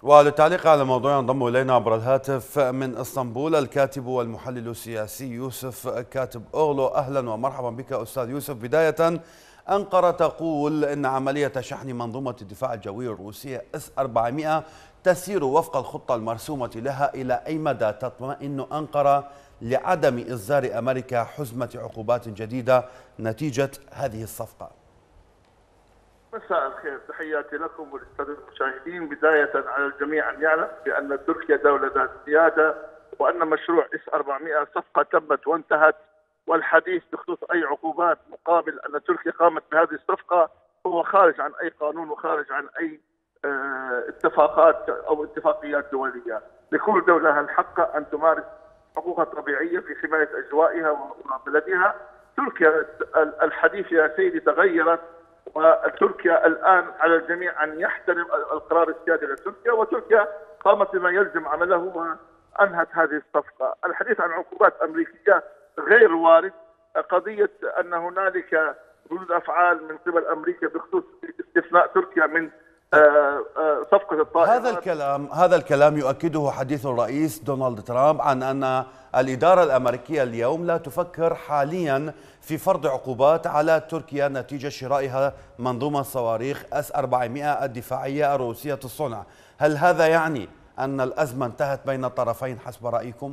وللتعليق على الموضوع ينضم إلينا عبر الهاتف من اسطنبول الكاتب والمحلل السياسي يوسف كاتب أوغلو. أهلا ومرحبا بك أستاذ يوسف. بداية، أنقرة تقول إن عملية شحن منظومة الدفاع الجوي الروسية S-400 تسير وفق الخطة المرسومة لها. إلى أي مدى تطمئن أنقرة لعدم إصدار أمريكا حزمة عقوبات جديدة نتيجة هذه الصفقة؟ مساء الخير، تحياتي لكم وللسادة المشاهدين. بداية على الجميع أن يعلم بأن تركيا دولة ذات سيادة، وأن مشروع S-400 صفقة تمت وانتهت، والحديث بخصوص أي عقوبات مقابل أن تركيا قامت بهذه الصفقة هو خارج عن أي قانون وخارج عن أي اتفاقات أو اتفاقيات دولية. لكل دولة لها الحق أن تمارس حقوقها الطبيعية في حماية أجوائها وبلدها. تركيا الحديث يا سيدي تغيرت، وتركيا الآن على الجميع أن يحترم القرار السيادي لتركيا، وتركيا قامت بما يلزم عمله وأنهت هذه الصفقة. الحديث عن عقوبات أمريكية غير وارد. قضية أن هنالك ردود أفعال من قبل أمريكا بخصوص استثناء تركيا من صفقة الطائرات، هذا الكلام يؤكده حديث الرئيس دونالد ترامب عن أن الإدارة الأمريكية اليوم لا تفكر حاليا في فرض عقوبات على تركيا نتيجة شرائها منظومة صواريخ S-400 الدفاعية الروسية الصنع. هل هذا يعني أن الأزمة انتهت بين الطرفين حسب رأيكم؟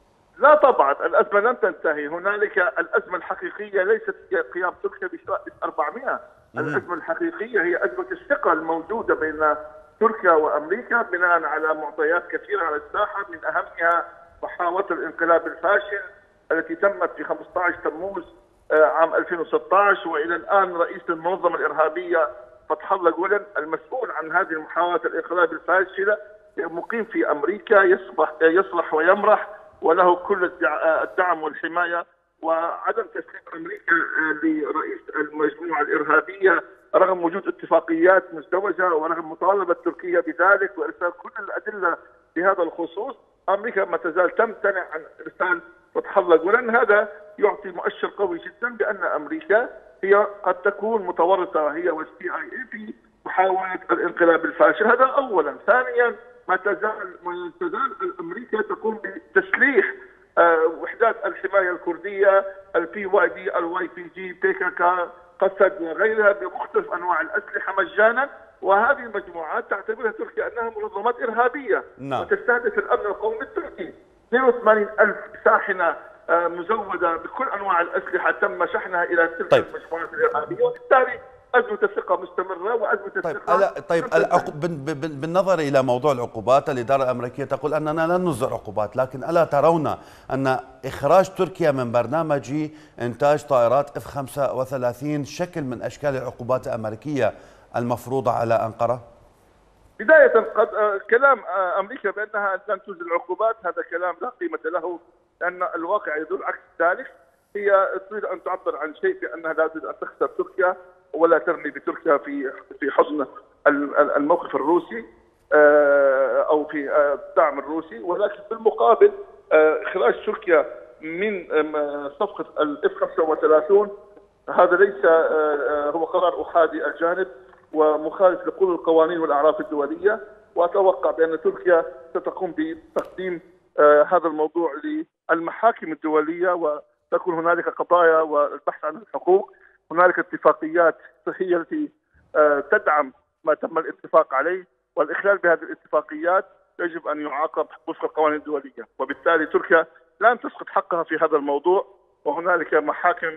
لا طبعا، الأزمة لن تنتهي. هنالك الأزمة الحقيقية ليست هي قيام تركيا بشراء S-400. الأزمة الحقيقية هي أزمة الثقة الموجودة بين تركيا وأمريكا بناء على معطيات كثيرة على الساحة، من أهمها محاولة الانقلاب الفاشل التي تمت في 15 تموز عام 2016، وإلى الآن رئيس المنظمة الإرهابية فتح الله جولان المسؤول عن هذه المحاولة الانقلاب الفاشلة مقيم في أمريكا، يصلح ويمرح وله كل الدعم والحماية. وعدم تسليم أمريكا لرئيس المجموعة الإرهابية رغم وجود اتفاقيات مزدوجة ورغم مطالبة تركيا بذلك وإرسال كل الأدلة بهذا الخصوص، أمريكا ما تزال تمتنع عن إرسال فتح الله جولان. هذا يعطي مؤشر قوي جدا بأن أمريكا هي قد تكون متورطة هي والCIA في محاولة الانقلاب الفاشل. هذا أولا. ثانيا، ما تزال أمريكا تقوم بتسليح وحدات الحماية الكردية الPYD الYPG PKK قسد وغيرها بمختلف أنواع الأسلحة مجانا، وهذه المجموعات تعتبرها تركيا أنها منظمات إرهابية وتستهدف الأمن القومي التركي. 82,000 شاحنة مزودة بكل أنواع الأسلحة تم شحنها إلى تلك المجموعات الإرهابية، وبالتالي أزمة الثقة مستمرة وأزمة الثقة. بالنظر إلى موضوع العقوبات، الإدارة الأمريكية تقول أننا لن نصدر عقوبات، لكن ألا ترون أن إخراج تركيا من برنامج إنتاج طائرات F-35 شكل من أشكال العقوبات الأمريكية المفروضة على أنقرة؟ بداية كلام أمريكا بأنها لن تنزل عقوبات هذا كلام لا قيمة له، لأن الواقع يدل عكس ذلك. هي تريد أن تعبر عن شيء بأنها لا تريد أن تخسر تركيا ولا ترمي بتركيا في حضن الموقف الروسي أو في الدعم الروسي، ولكن بالمقابل إخراج تركيا من صفقة F-35 هذا ليس هو قرار أحادي الجانب ومخالف لكل القوانين والأعراف الدولية. وأتوقع بأن تركيا ستقوم بتقديم هذا الموضوع للمحاكم الدولية، وتكون هنالك قضايا والبحث عن الحقوق. هنالك اتفاقيات هي التي تدعم ما تم الاتفاق عليه، والإخلال بهذه الاتفاقيات يجب أن يعاقب وفق القوانين الدولية، وبالتالي تركيا لن تسقط حقها في هذا الموضوع. وهنالك محاكم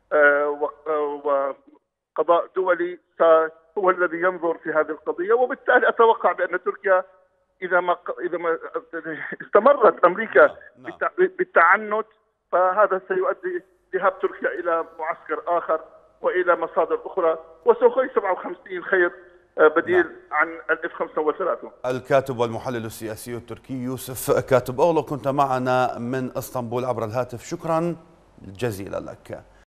وقضاء دولي هو الذي ينظر في هذه القضية، وبالتالي أتوقع بأن تركيا إذا ما استمرت أمريكا بالتعنت فهذا سيؤدي ذهاب تركيا إلى معسكر آخر وإلى مصادر أخرى، وسوف Y-57 خير بديل عن F-35. الكاتب والمحلل السياسي التركي يوسف كاتب أوغلو كنت معنا من اسطنبول عبر الهاتف. شكرا جزيلا لك.